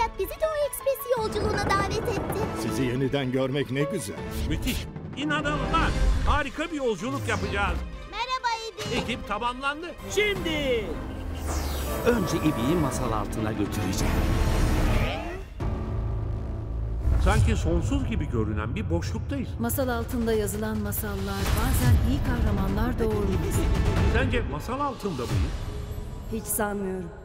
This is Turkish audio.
olarak bizi de o ekspres yolculuğuna davet etti. Sizi yeniden görmek ne güzel. Müthiş. İnanılmaz. Harika bir yolculuk yapacağız. Merhaba İbi. Ekip tamamlandı. Şimdi önce İbi'yi masal altına götüreceğim. Sanki sonsuz gibi görünen bir boşluktayız. Masal altında yazılan masallar bazen iyi kahramanlar doğurmaz. Sence masal altında mıyız? Hiç sanmıyorum.